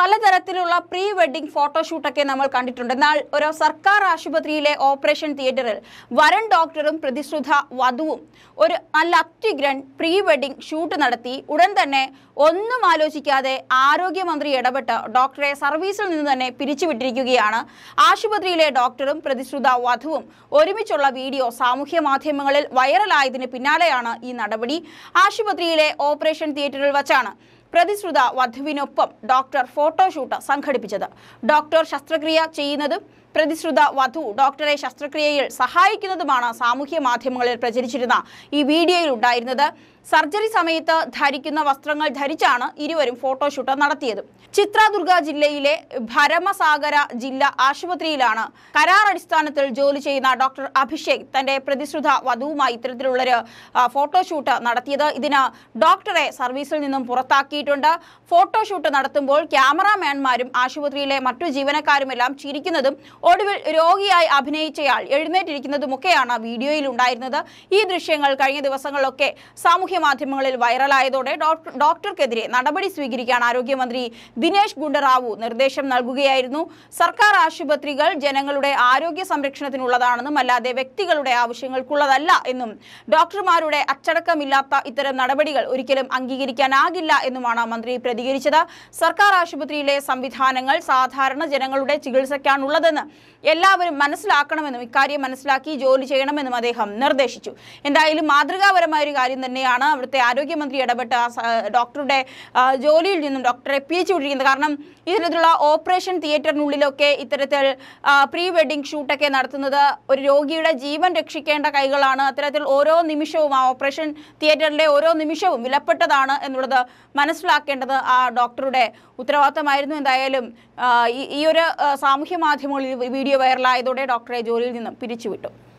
പലതരത്തിലുള്ള pre wedding ഫോട്ടോഷൂട്ടൊക്കെ നമ്മൾ കണ്ടിട്ടുണ്ട്. എന്നാൽ ഒരു സർക്കാർ ആശുപത്രിയിലെ ഓപ്പറേഷൻ തിയേറ്ററിൽ വരൻ ഡോക്ടറും പ്രതിശ്രുത വധുവും ഒരു നല്ല അത്യുഗ്രൻ പ്രീ വെഡിങ് ഷൂട്ട് നടത്തി. ഉടൻ തന്നെ ഒന്നും ആലോചിക്കാതെ ആരോഗ്യമന്ത്രി ഇടപെട്ട് ഡോക്ടറെ സർവീസിൽ നിന്ന് തന്നെ പിരിച്ചുവിട്ടിരിക്കുകയാണ്. ആശുപത്രിയിലെ ഡോക്ടറും പ്രതിശ്രുത വധുവും ഒരുമിച്ചുള്ള വീഡിയോ സാമൂഹ്യ മാധ്യമങ്ങളിൽ വൈറലായതിന് പിന്നാലെയാണ് ഈ നടപടി. ആശുപത്രിയിലെ ഓപ്പറേഷൻ തിയേറ്ററിൽ വച്ചാണ് പ്രതിശ്രുത വധുവിനൊപ്പം ഡോക്ടർ ഫോട്ടോഷൂട്ട് സംഘടിപ്പിച്ചത്. ഡോക്ടർ ശസ്ത്രക്രിയ ചെയ്യുന്നതും പ്രതിശ്രുത വധു ഡോക്ടറെ ശസ്ത്രക്രിയയിൽ സഹായിക്കുന്നതുമാണ് സാമൂഹ്യ മാധ്യമങ്ങളിൽ പ്രചരിച്ചിരുന്ന ഈ വീഡിയോയിൽ ഉണ്ടായിരുന്നത്. സർജറി സമയത്ത് ധരിക്കുന്ന വസ്ത്രങ്ങൾ ധരിച്ചാണ് ഇരുവരും ഫോട്ടോഷൂട്ട് നടത്തിയത്. ചിത്രദുർഗ ജില്ലയിലെ ഭരമസാഗര ജില്ലാ ആശുപത്രിയിലാണ് കരാർ അടിസ്ഥാനത്തിൽ ജോലി ചെയ്യുന്ന ഡോക്ടർ അഭിഷേക് തന്റെ പ്രതിശ്രുത വധുവുമായി ഇത്തരത്തിലുള്ളൊരു ഫോട്ടോഷൂട്ട് നടത്തിയത്. ഇതിന് ഡോക്ടറെ സർവീസിൽ നിന്നും പുറത്താക്കിയിട്ടുണ്ട്. ഫോട്ടോഷൂട്ട് നടത്തുമ്പോൾ ക്യാമറാമാൻമാരും ആശുപത്രിയിലെ മറ്റു ജീവനക്കാരുമെല്ലാം ചിരിക്കുന്നതും ഒടുവിൽ രോഗിയായി അഭിനയിച്ചയാൾ എഴുന്നേറ്റിരിക്കുന്നതുമൊക്കെയാണ് വീഡിയോയിൽ ഉണ്ടായിരുന്നത്. ഈ ദൃശ്യങ്ങൾ കഴിഞ്ഞ ദിവസങ്ങളിലൊക്കെ സാമൂഹ്യ മാധ്യമങ്ങളിൽ വൈറലായതോടെ ഡോക്ടർക്കെതിരെ നടപടി സ്വീകരിക്കാൻ ആരോഗ്യമന്ത്രി ദിനേശ് ഗുണ്ടറാവു നിർദ്ദേശം നൽകുകയായിരുന്നു. സർക്കാർ ആശുപത്രികൾ ജനങ്ങളുടെ ആരോഗ്യ സംരക്ഷണത്തിനുള്ളതാണെന്നും അല്ലാതെ വ്യക്തികളുടെ ആവശ്യങ്ങൾക്കുള്ളതല്ല എന്നും ഡോക്ടർമാരുടെ അച്ചടക്കമില്ലാത്ത ഇത്തരം നടപടികൾ ഒരിക്കലും അംഗീകരിക്കാനാകില്ല എന്നുമാണ് മന്ത്രി പ്രതികരിച്ചത്. സർക്കാർ ആശുപത്രിയിലെ സംവിധാനങ്ങൾ സാധാരണ ജനങ്ങളുടെ ചികിത്സയ്ക്കാണുള്ളതെന്ന് എല്ലാവരും മനസ്സിലാക്കണമെന്നും ഇക്കാര്യം മനസ്സിലാക്കി ജോലി ചെയ്യണമെന്നും അദ്ദേഹം നിർദ്ദേശിച്ചു. എന്തായാലും മാതൃകാപരമായ ഒരു കാര്യം തന്നെയാണ് അവിടുത്തെ ആരോഗ്യമന്ത്രി ഇടപെട്ട ഡോക്ടറുടെ ജോലിയിൽ നിന്നും ഡോക്ടറെ പിരിച്ചുവിട്ടിരിക്കുന്നത്. കാരണം ഇത്തരത്തിലുള്ള ഓപ്പറേഷൻ തിയേറ്ററിനുള്ളിലൊക്കെ ഇത്തരത്തിൽ പ്രീ വെഡിങ് ഷൂട്ടൊക്കെ നടത്തുന്നത് ഒരു രോഗിയുടെ ജീവൻ രക്ഷിക്കേണ്ട കൈകളാണ്. അത്തരത്തിൽ ഓരോ നിമിഷവും ആ ഓപ്പറേഷൻ തിയേറ്ററിലെ ഓരോ നിമിഷവും വിലപ്പെട്ടതാണ് എന്നുള്ളത് മനസ്സിലാക്കേണ്ടത് ആ ഡോക്ടറുടെ ഉത്തരവാദിത്തമായിരുന്നു. എന്തായാലും ഈ ഒരു സാമൂഹ്യ മാധ്യമങ്ങളിൽ വീഡിയോ വൈറലായതോടെ ഡോക്ടറെ ജോലിയിൽ നിന്നും പിരിച്ചുവിട്ടു.